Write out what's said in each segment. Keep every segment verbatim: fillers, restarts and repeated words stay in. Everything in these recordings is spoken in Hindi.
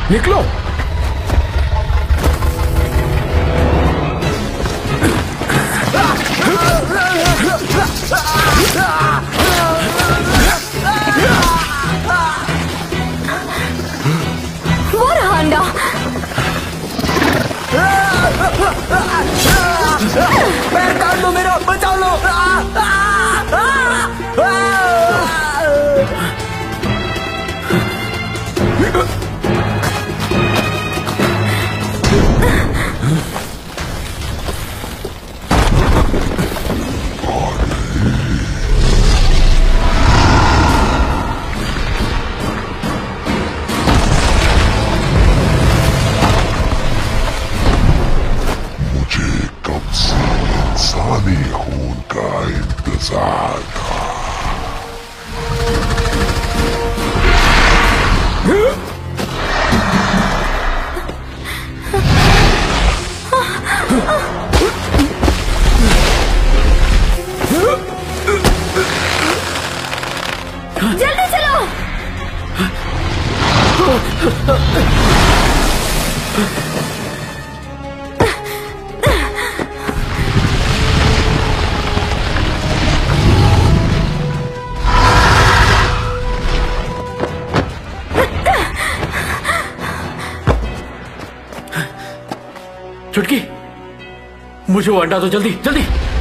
निकलो। वो रहा अंडा। पैर काट लो मेरा, बचाओ लो। इंसानी खून का इंतजार था। जल्दी चलो। चुटकी, मुझे वो अंडा दो, जल्दी जल्दी।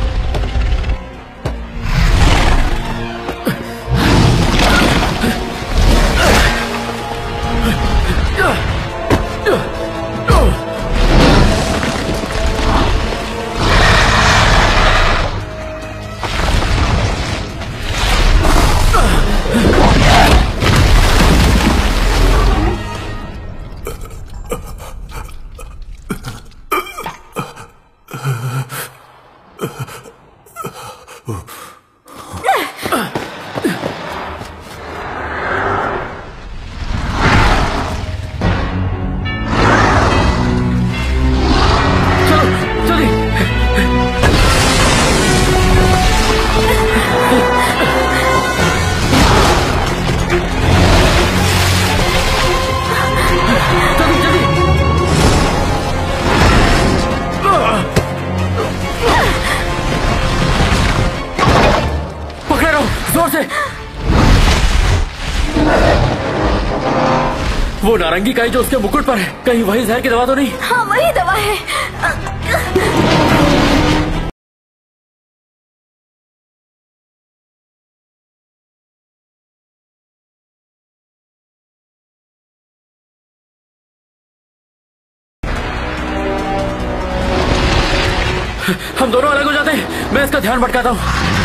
वो नारंगी काई जो उसके मुकुट पर है, कहीं वही जहर की दवा तो नहीं? हाँ, वही दवा है। हम दोनों अलग हो जाते हैं, मैं इसका ध्यान भटकाता हूँ।